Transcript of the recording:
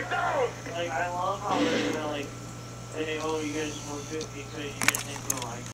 Like, I love how they're gonna, like, say, oh, you guys were 50, so you didn't think, like,